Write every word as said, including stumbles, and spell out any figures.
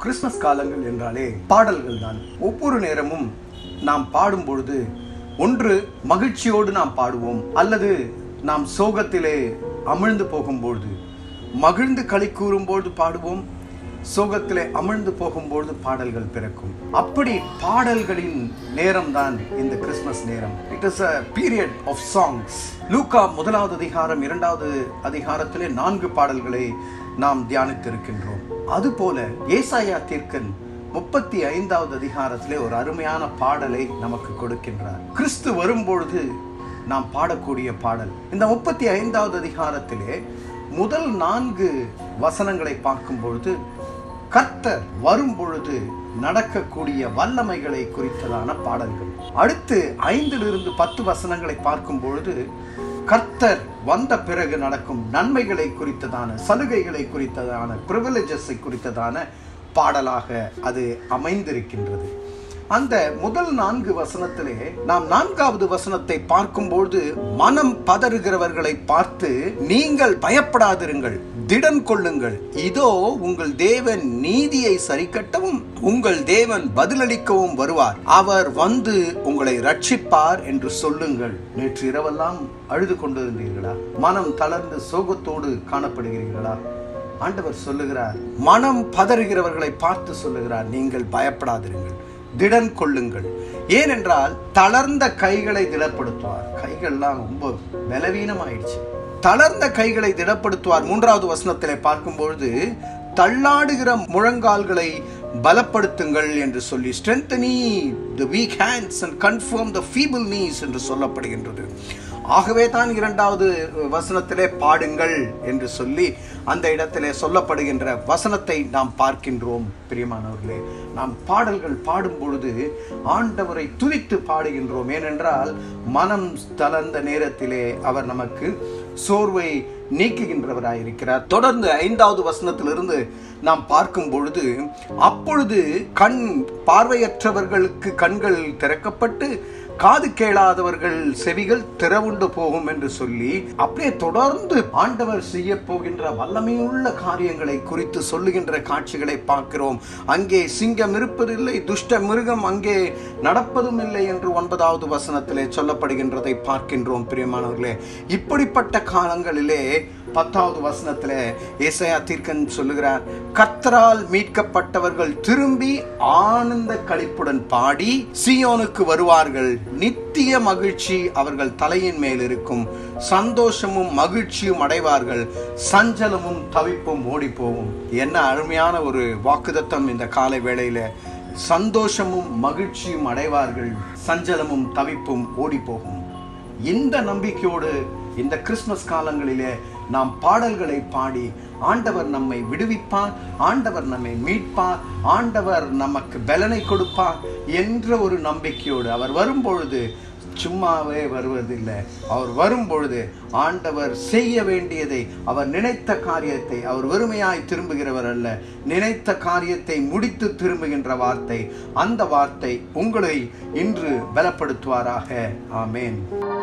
Christmas காலங்கள் என்றாலே பாடல்கள் தான். ஒவ்வொரு நேரமும் நாம் பாடும் பொழுது ஒன்று மகிழ்ச்சியோடு நாம் பாடுவோம், அல்லது நாம் சோகத்திலே அமிழ்ந்து போகும்பொழுது, மகிழ்ந்து களி கூறும்போது பாடுவோம், சோகத்திலே அமிழ்ந்து போகும்போது பாடல்கள் பிறக்கும். அப்படி பாடல்களின் நேரம் தான் இந்த கிறிஸ்துமஸ் நேரம். It is a period of songs. லூக்கா முதலாவது அதிகாரம் இரண்டாவது அதிகாரத்திலே நான்கு பாடல்களை நாம் தியானித்திருக்கின்றோம். அதுபோல ஏசாயா தீர்க்கன் முப்பத்தி ஐந்தாவது அதிகாரத்திலே ஒரு அருமையான பாடலை நமக்கு கொடுக்கின்றார். கிறிஸ்து வரும்பொழுது நாம் பாடக்கூடிய பாடல். இந்த முப்பத்தி ஐந்தாவது அதிகாரத்திலே முதல் நான்கு வசனங்களை பார்க்கும் பொழுது கர்த்தர் வரும் பொழுது நடக்கக்கூடிய வல்லமைகளை குறித்ததான பாடல்கள். அடுத்து ஐந்திலிருந்து பத்து வசனங்களை பார்க்கும் பொழுது கர்த்தர் வந்த பிறகு நடக்கும் நன்மைகளை குறித்ததான, சலுகைகளை குறித்ததான, பிரிவிலேஜஸை குறித்ததான பாடலாக அது அமைந்திருக்கின்றது. அந்த முதல் நான்கு வசனத்திலே நாம் நான்காவது வசனத்தை பார்க்கும்போது மனம் பதறுகிறவர்களை பார்த்து நீங்கள் பயப்படாதிருங்கள், திடன் கொள்ளுங்கள், இதோ உங்கள் தேவன் நீதியை சரிக்கட்டவும் உங்கள் தேவன் பதிலளிக்கவும் வருவார், அவர் வந்து உங்களை ரட்சிப்பார் என்று சொல்லுங்கள். நேற்று இரவெல்லாம் அழுது கொண்டிருந்தீர்களா? மனம் தளர்ந்து சோகத்தோடு காணப்படுகிறீர்களா? ஆண்டவர் சொல்லுகிறார், மனம் பதறுகிறவர்களை பார்த்து சொல்லுகிறார், நீங்கள் பயப்படாதிருங்கள், திடன் கொள்ளுங்கள். ஏனென்றால் தளர்ந்த கைகளை திடப்படுத்துவார். கைகள்லாம் ரொம்ப பலவீனமாயிடுச்சு. தளர்ந்த கைகளை திடப்படுத்துவார். மூன்றாவது வசனத்திலே பார்க்கும்பொழுது தள்ளாடுகிற முழங்கால்களை பலப்படுத்துங்கள் என்று சொல்லி strengthen the weak hands and confirm the feeble knees என்று சொல்லப்படுகின்றது. ஆகவே தான் இரண்டாவது வசனத்திலே பாடுங்கள் என்று சொல்லி அந்த இடத்திலே சொல்லப்படுகின்ற வசனத்தை நாம் பார்க்கின்றோம். பிரியமானவர்களே, நாம் பாடல்கள் பாடும் பொழுது ஆண்டவரை துதித்து பாடுகின்றோம். ஏனென்றால் மனம் தளர்ந்த நேரத்திலே அவர் நமக்கு சோர்வை நீக்குகின்றவராயிருக்கிறார். தொடர்ந்து ஐந்தாவது வசனத்திலிருந்து நாம் பார்க்கும் பொழுது அப்பொழுது கண் பார்வையற்றவர்களுக்கு கண்கள் திறக்கப்பட்டு காது கேளாதவர்கள் செவிகள் திறவுண்டு போகும் என்று சொல்லி அப்படியே தொடர்ந்து ஆண்டவர் செய்ய போகின்ற வல்லமையுள்ள காரியங்களை குறித்து சொல்லுகின்ற காட்சிகளை பார்க்கிறோம். அங்கே சிங்கம் இருப்பதில்லை, துஷ்ட மிருகம் அங்கே நடப்பதும் இல்லை என்று ஒன்பதாவது வசனத்திலே சொல்லப்படுகின்றதை பார்க்கின்றோம். பிரியமானவர்களே, இப்படிப்பட்ட காலங்களிலே பத்தாவது வசனத்திலே ஏசாயா தீர்க்கன் சொல்லுகிறார், கர்த்தரால் மீட்கப்பட்டவர்கள் திரும்பி ஆனந்த களிப்புடன் பாடி சீயோனுக்கு வருவார்கள், நித்திய மகிழ்ச்சி அவர்கள் தலையின் மேல் இருக்கும், சந்தோஷமும் மகிழ்ச்சியும் அடைவார்கள், சஞ்சலமும் தவிப்பும் ஓடி போகும். என்ன அருமையான ஒரு வாக்குத்தத்தம் இந்த காலை வேளையில! சந்தோஷமும் மகிழ்ச்சியும் அடைவார்கள், சஞ்சலமும் தவிப்பும் ஓடி போகும். இந்த நம்பிக்கையோடு இந்த கிறிஸ்துமஸ் காலங்களிலே நாம் பாடல்களை பாடி ஆண்டவர் நம்மை விடுவிப்பார், ஆண்டவர் நம்மை மீட்பார், ஆண்டவர் நமக்கு பலனை கொடுப்பார் என்ற ஒரு நம்பிக்கையோடு அவர் வரும்பொழுது சும்மாவே வருவதில்லை. அவர் வரும்பொழுது ஆண்டவர் செய்ய வேண்டியதை, அவர் நினைத்த காரியத்தை, அவர் வெறுமையாய் திரும்புகிறவர் அல்ல, நினைத்த காரியத்தை முடித்து திரும்புகின்ற வார்த்தை. அந்த வார்த்தை உங்களை இன்று பலப்படுத்துவாராக. ஆமேன்.